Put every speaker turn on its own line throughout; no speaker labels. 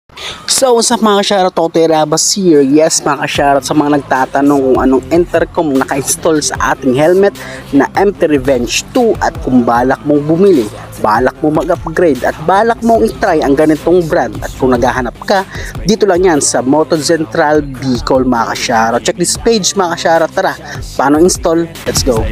So, sa mga ka-shoutout ako, Terabas here. Yes, mga ka-shoutout sa mga nagtatanong kung anong intercom naka-install sa ating helmet na MT Revenge 2 at kung balak mong bumili, balak mo mag-upgrade at balak mong i-try ang ganitong brand at kung naghahanap ka, dito lang yan sa Moto Central Bicol, mga ka-shoutout. Check this page, mga ka-shoutout. Tara, paano install? Let's go!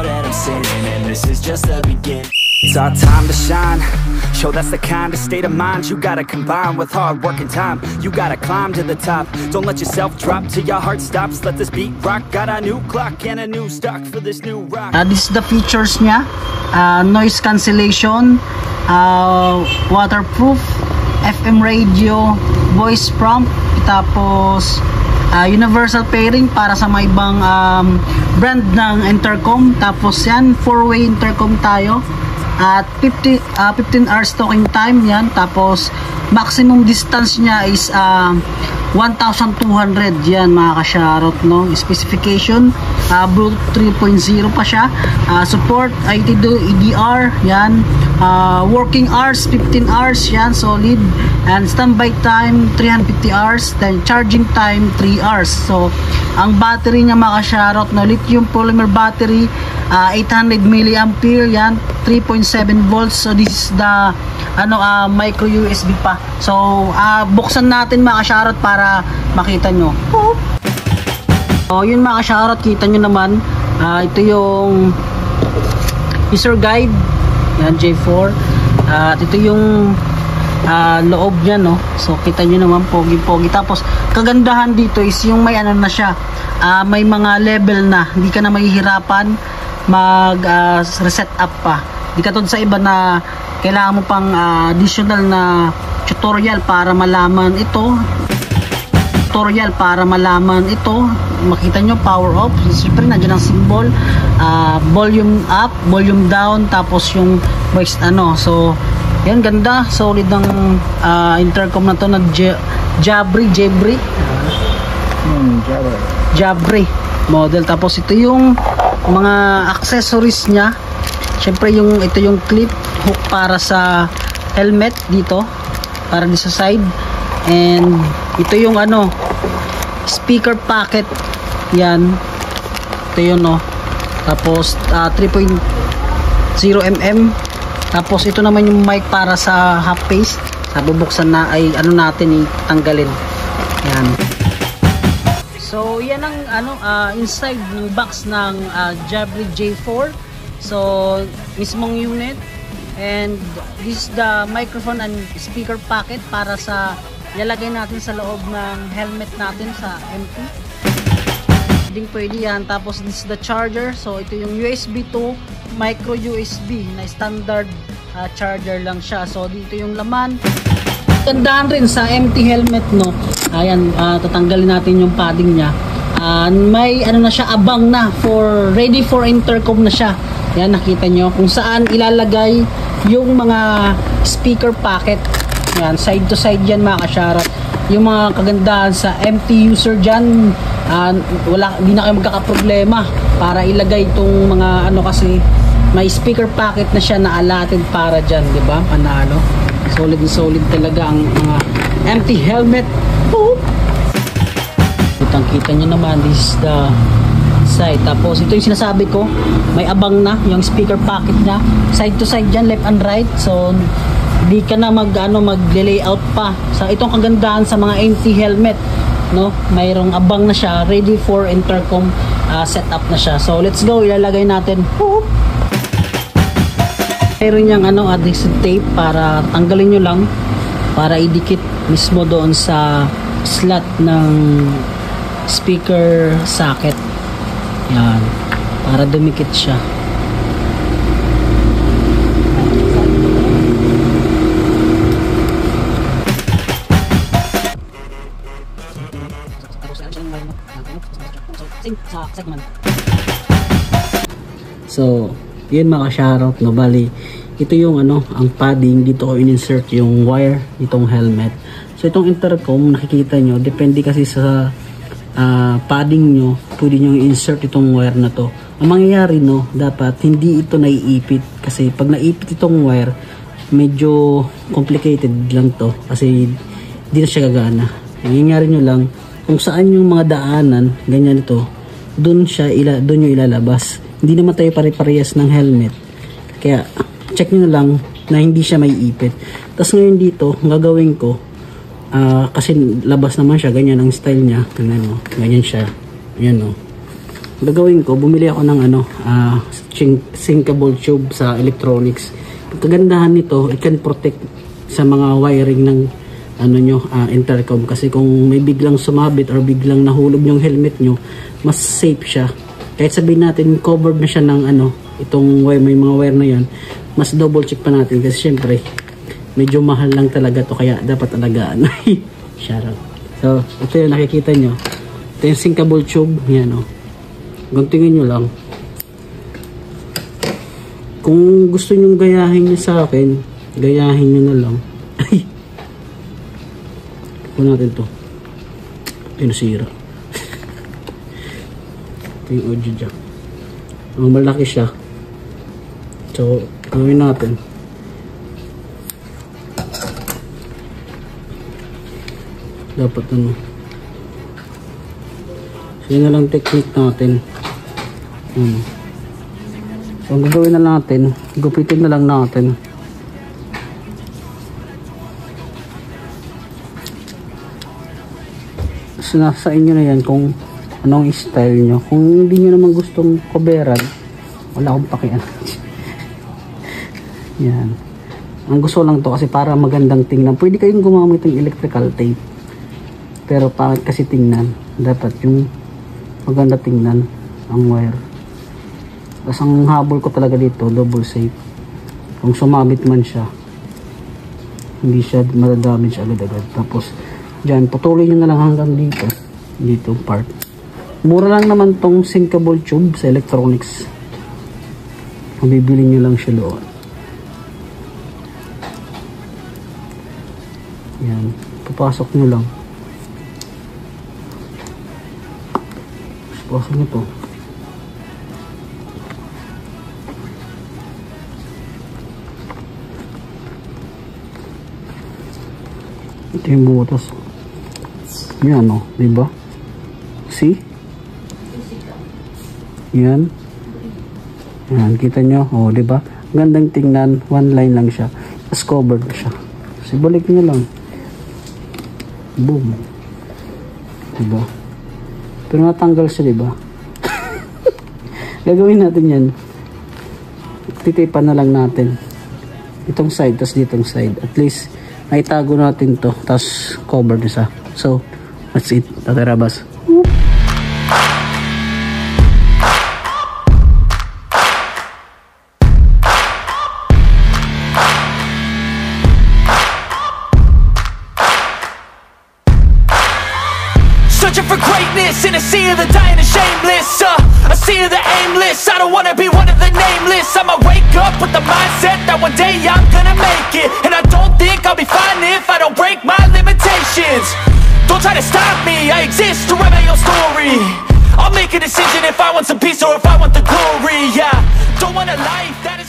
It's our time to shine. Show that's the kind of state of mind you gotta combine with hard work and time. You gotta climb to the top. Don't let yourself drop till your heart stops. Let this beat rock. Got a new clock and a new stock for this new rock.
This is the features niya. Noise cancellation, waterproof, FM radio, voice prompt, tapos universal pairing para sa mga ibang brand ng intercom. Tapos yan, 4-way intercom tayo. At 15 hours talking time yan. Tapos maximum distance niya is 1,200 yan, mga ka-shoutout, no? Specification, Bluetooth 3.0 pa siya. Support IT2 EDR yan. Working hours 15 hours yan, solid. And standby time 350 hours. Then charging time 3 hours. So ang battery niya, mga ka-shoutout, no? Lithium polymer battery, 800 milliampere yan, 3.7 volts. So this is the micro USB pa. So buksan natin, mga ka-shoutout, para makita nyo. So yun, mga ka-shoutout, kita nyo naman, ito yung user guide yan, J4, at ito yung loob niya, no? So kita nyo naman, pogi-pogi. Tapos kagandahan dito is yung may na siya, may mga level na, hindi ka na mahihirapan mag reset up pa. Di katulad sa iba na kailangan mo pang additional na tutorial para malaman ito. Makita nyo, power off, siyempre nandiyan ang symbol, volume up, volume down, tapos yung voice so yan, ganda, solid ng intercom na to na Jabri model. Tapos ito yung mga accessories nya. Siyempre ito yung clip hook para sa helmet dito, para di sa side. And ito yung speaker packet yan, ito yun, no? Tapos 3.0 mm. Tapos ito naman yung mic para sa half face. Bubuksan na ay natin itanggalin yan. So yan ang inside ng box ng Jabri J4. So mismong unit, and this is the microphone and speaker packet para sa ilalagay natin sa loob ng helmet natin sa MT. Pwede yan. Tapos this is the charger. So ito yung USB to micro USB na standard charger lang siya. So dito yung laman. Gandahan rin sa MT helmet, no? Ayan, tatanggalin natin yung padding niya. May na siya, abang na ready for intercom na siya. Yan, nakita nyo kung saan ilalagay yung mga speaker packet. Yan, side to side yan, mga ka-shoutout. Yung mga kagandahan sa MT user dyan, hindi na kayo magkakaproblema para ilagay itong mga kasi may speaker packet na siya na allotted para dyan, di ba? Panalo. Solid talaga ang mga MT helmet. Kita nyo naman, this is the side. Tapos ito yung sinasabi ko, may abang na yung speaker packet na side to side dyan, left and right. So di ka na mag-layout pa. So itong kagandahan sa mga MT helmet, no? Mayroong abang na siya, ready for intercom setup na siya. So let's go, ilalagay natin. Mayroon niyang adhesive tape para tanggalin nyo lang, para idikit mismo doon sa slot ng speaker socket. Yan, para dumikit siya. So yun, mga ka-shoutout, no? Bali ito yung ang padding, dito ko in-insert yung wire itong helmet. So itong intercom, nakikita nyo, depende kasi sa padding nyo, pwede nyo i-insert itong wire na to. Ang mangyayari, no, dapat hindi ito naiipit, kasi pag naipit itong wire, medyo complicated lang to, kasi Hindi na siya gagana. Nangyayari nyo lang, kung saan yung mga daanan, ganyan ito, doon yung ilalabas. Hindi naman tayo pare-parehas ng helmet. Kaya, check nyo na lang na hindi siya may ipit. Tapos ngayon dito, gagawin ko, kasi labas naman siya, ganyan ang style niya. Ganyan siya. Ayan o. Gagawin ko, bumili ako ng sinkable tube sa electronics. Ang kagandahan nito, it can protect sa mga wiring ng intercom, kasi kung may biglang sumabit or biglang nahulog yung helmet nyo, mas safe siya. Kahit sabihin natin covered na siya ng itong wire, may mga wire na yan, mas double check pa natin kasi syempre medyo mahal lang talaga to, kaya dapat alagaan. Shout out. So ito yung nakikita nyo, ito yung sinkable tube, yan o. Guntingin nyo lang. Kung gusto nyo gayahin nyo sa akin, gayahin nyo na lang. Ay, natin to. Ito yung nasira. Ito yung audio jack. Malaki siya. So, gawin natin. Dapat So, yun na lang technique natin. So, ang gagawin na natin, gupitin na lang natin. Nasa inyo na yan kung anong style nyo. Kung hindi nyo naman gustong coveran, wala akong pakialam. Yan. Ang gusto lang to kasi para magandang tingnan. Pwede kayong gumamit ng electrical tape. Pero pangit kasi tingnan. Dapat yung maganda tingnan ang wire. Tapos ang habol ko talaga dito, double safe. Kung sumabit man siya, hindi siya madadamage agad-agad. Tapos dyan, patuloy nyo na lang hanggang dito part. Mura lang naman tong sinkable tube sa electronics. Mabibili nyo lang siya doon. Yan, papasok nyo lang. Papasok nyo to. Ito yung butas. Yan o, diba? See? Yan. Yan, kita nyo. O, diba? Gandang tingnan. One line lang siya. Tapos covered siya. Kasi balik nyo lang. Boom. Diba? Pero natanggal siya, diba? Gagawin natin yan. Titipan na lang natin. Itong side, tapos ditong side. At least, naitago natin to, tapos covered isa. So, that's it. Tatarabas.
Searching for greatness in a sea of the dying and shameless, a sea of the aimless. I don't wanna be one of the nameless. I'ma wake up with the mindset that one day I'm gonna make it, and I don't think I'll be fine if I don't break my limitations. Don't try to stop me, I exist to write my own story. I'll make a decision if I want some peace or if I want the glory. Yeah, don't want a life that